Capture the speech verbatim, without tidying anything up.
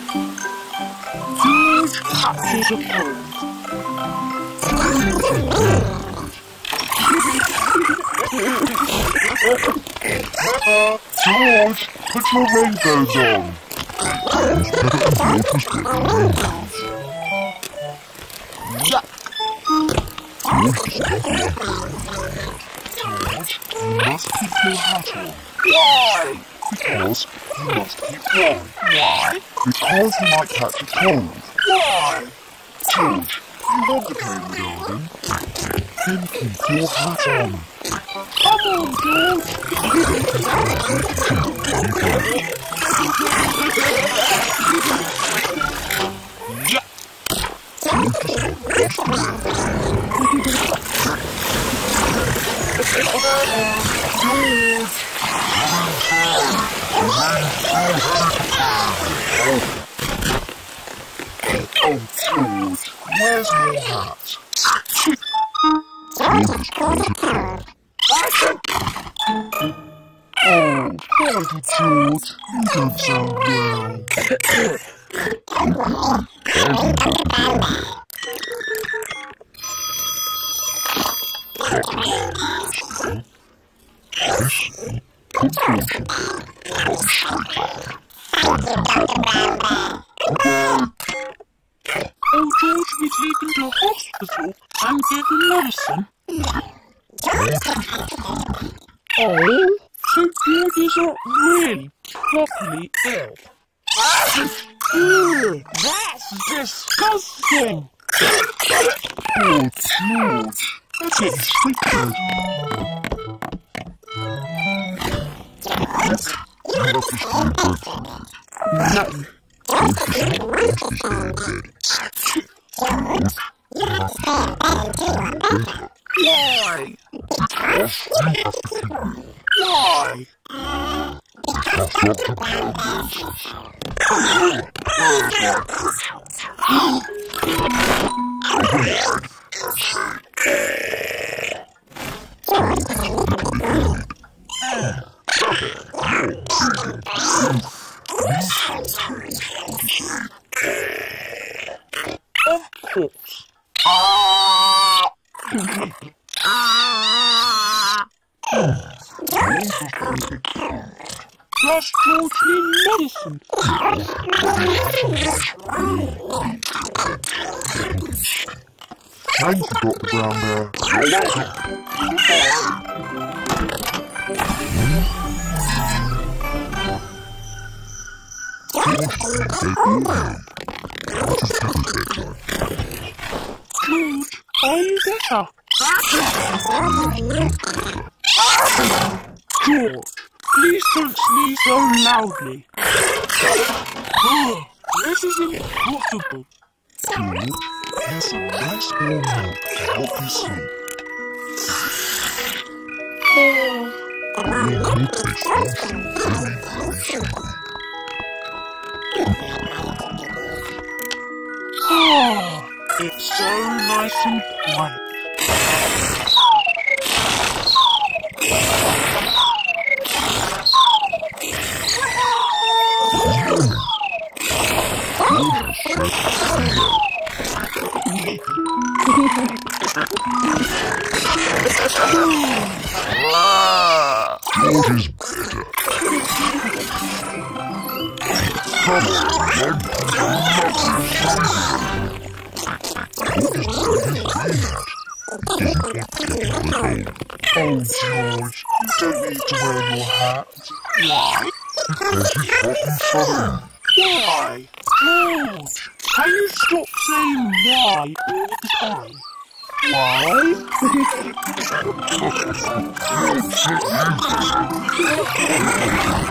George catches a cold. George, put your rainbows on. Yuck! George, you must keep your hat on. Why? Because you must keep warm. Why? Because you might catch a cold. Why? George, you love the cable garden. Then keep your hat on. Come on, George! Yuck! Oh, George, where's your hat? Oh, poor George, you don't sound well. Put George in bed. I'll be straight back. Oh, George be taken to hospital and given medicine. Oh, so George is not really properly ill. Ew, that's disgusting. Oh, George, let's get you straight to bed. You have to stay in bed tonight. No. George does not want to stay in bed. George, you have to stay in bed. Why? Because you have to keep warm. Why? Because Doctor Brown says so. Where's my patient? Open wide and say, George is complicated. You shall tell us how to say, Of course. Ah! Does George need medicine? Thank you, Doctor Brown Bear. You're welcome. George is in bed all night. What is Peppa's bedtime? George, I'm better. George, please don't sneeze so loudly. Oh, this is impossible. George, here's some nice warm milk to help you sleep. Warm milk makes life feel very, very sweet. Oh, it's so nice and quiet. George is better. Come on, everyone. Lots of fun. George is wearing his rain hat. Isn't he getting on the cold? Oh, George, you don't need to wear your hat. Why? Because it's hot and sunny. Why? George, can you stop saying why all the time? Why? George, sit you.